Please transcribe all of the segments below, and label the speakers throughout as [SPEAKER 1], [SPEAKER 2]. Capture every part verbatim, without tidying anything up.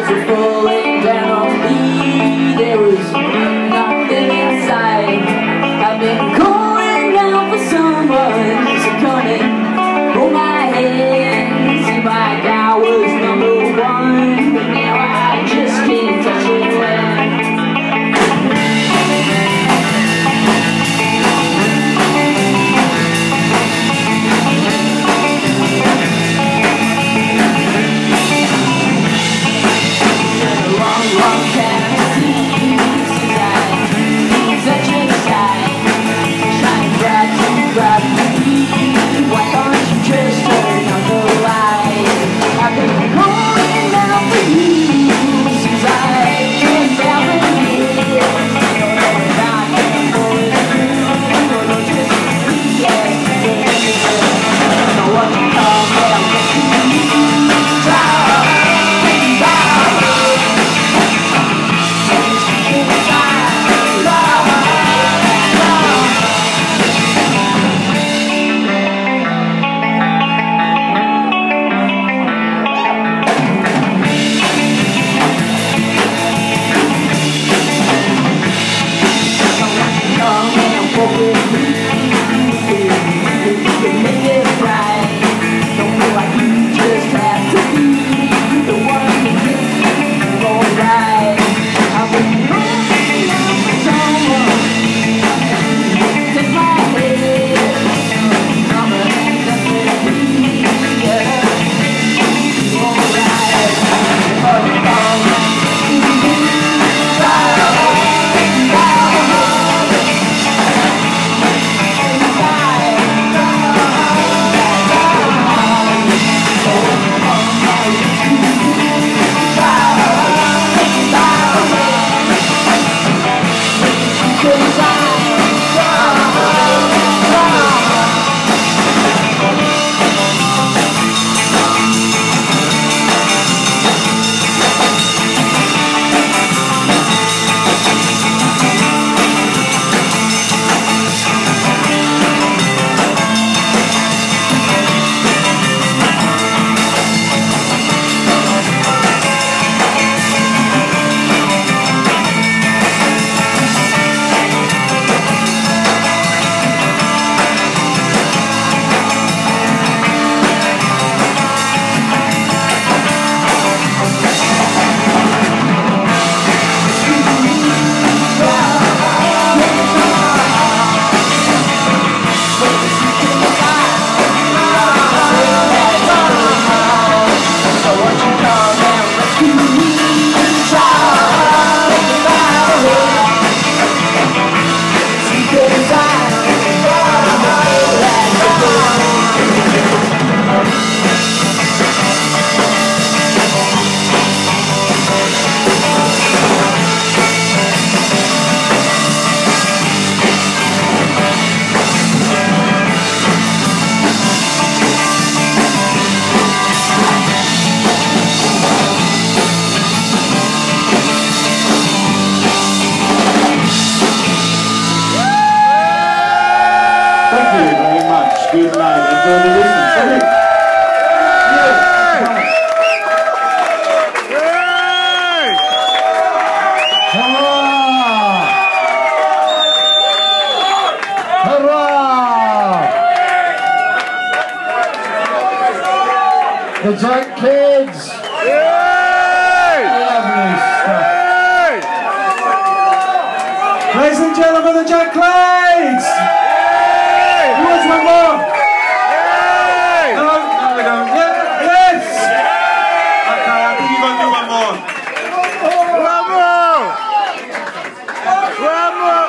[SPEAKER 1] walls were falling down on me. There was nothing inside. I've been calling out for someone to come and hold my hand. Seemed like I was number one, but now I just can't touch it.
[SPEAKER 2] Good night. Enjoy the listen.
[SPEAKER 3] Hurrah! Hurrah! The Jack Kids! Lovely stuff. Ladies and gentlemen, the Jack Kids! Who wants one more? Hello? No, we don't. Yeah. Yes! Okay, I think you're going to do one more. One more! One more!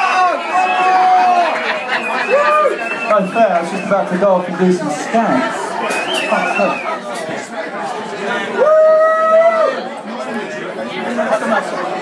[SPEAKER 3] Unfair, I was just about to go off and do some scans. Oh,